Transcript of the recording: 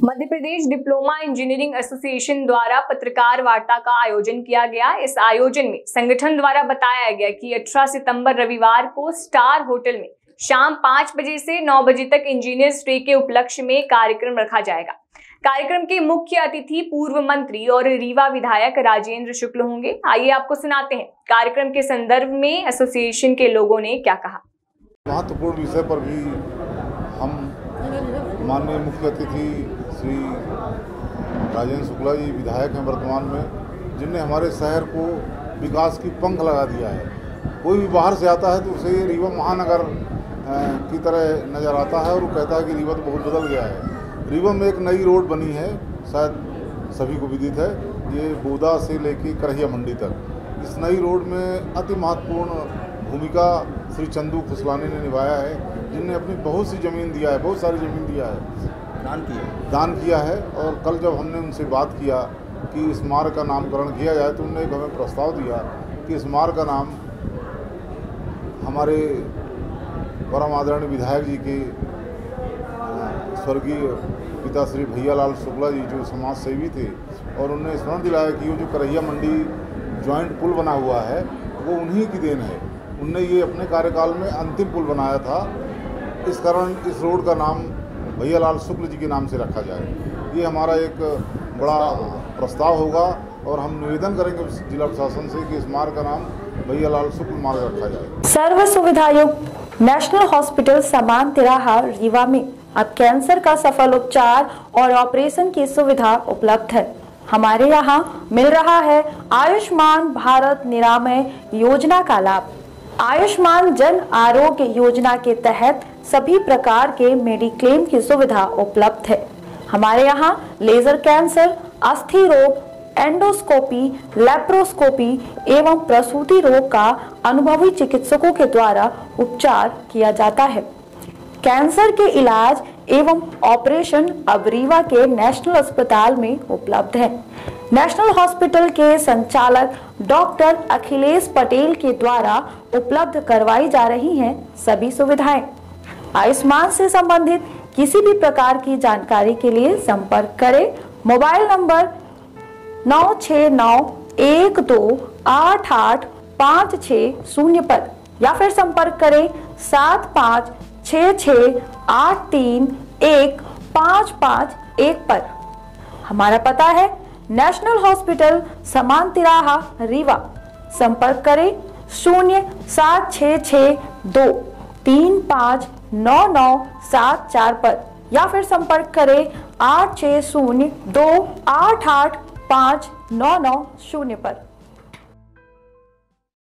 मध्य Pradesh diploma engineering association द्वारा पत्रकार वार्ता का आयोजन किया गया। इस आयोजन में संगठन द्वारा बताया गया कि 18 सितंबर रविवार को स्टार होटल में शाम 5 बजे से 9 बजे तक इंजीनियर्स डे के उपलक्ष्य में कार्यक्रम रखा जाएगा। कार्यक्रम के मुख्य अतिथि पूर्व मंत्री और रीवा विधायक राजेंद्र शुक्ल होंगे। आइए आपको सुनाते हैं कार्यक्रम के संदर्भ में एसोसिएशन के लोगों ने क्या कहा। महत्वपूर्ण विषय पर भी हम माननीय मुख्य अतिथि श्री राजेंद्र शुक्ला जी विधायक हैं वर्तमान में, जिनने हमारे शहर को विकास की पंख लगा दिया है। कोई भी बाहर से आता है तो उसे रीवा महानगर की तरह नज़र आता है और वो कहता है कि रीवा तो बहुत बदल गया है। रीवा में एक नई रोड बनी है, शायद सभी को विदित है, ये बोदा से लेके करहिया मंडी तक। इस नई रोड में अति महत्वपूर्ण भूमिका श्री चंदू खुसलानी ने निभाया है, जिनने अपनी बहुत सी ज़मीन दिया है, बहुत सारी ज़मीन दिया है, दान किया है। और कल जब हमने उनसे बात किया कि स्मारक का नामकरण किया जाए तो उन्होंने हमें प्रस्ताव दिया कि स्मारक का नाम हमारे परम आदरणीय विधायक जी के स्वर्गीय पिता श्री भैयालाल शुक्ला जी, जो समाज सेवी थे, और उन्होंने स्मरण दिलाया कि वो जो करहिया मंडी जॉइंट पुल बना हुआ है वो उन्हीं की देन है। उनने ये अपने कार्यकाल में अंतिम पुल बनाया था। इस कारण इस रोड का नाम भैयालाल शुक्ल जी के नाम से रखा जाए। ये हमारा एक बड़ा प्रस्ताव होगा और हम निवेदन करेंगे जिला प्रशासन से कि इस मार्ग का नाम भैयालाल शुक्ल मार्ग रखा जाए। सर्व सुविधायुक्त नेशनल हॉस्पिटल समान तिराहा रीवा में अब कैंसर का सफल उपचार और ऑपरेशन की सुविधा उपलब्ध है। हमारे यहाँ मिल रहा है आयुष्मान भारत निरामय योजना का लाभ। आयुष्मान जन आरोग्य योजना के तहत सभी प्रकार के मेडिक्लेम की सुविधा उपलब्ध है। हमारे यहाँ लेजर कैंसर, अस्थि रोग, एंडोस्कोपी, लेप्रोस्कोपी एवं प्रसूति रोग का अनुभवी चिकित्सकों के द्वारा उपचार किया जाता है। कैंसर के इलाज एवं ऑपरेशन अब रीवा के नेशनल अस्पताल में उपलब्ध है। नेशनल हॉस्पिटल के संचालक डॉक्टर अखिलेश पटेल के द्वारा उपलब्ध करवाई जा रही हैं सभी सुविधाएं। आयुष्मान से संबंधित किसी भी प्रकार की जानकारी के लिए संपर्क करें मोबाइल नंबर 9691288560 पर या फिर संपर्क करें 7566831551 पर। हमारा पता है नेशनल हॉस्पिटल समान तिराहा रीवा। संपर्क करें 07662359974 पर या फिर संपर्क करें 8602885990 पर।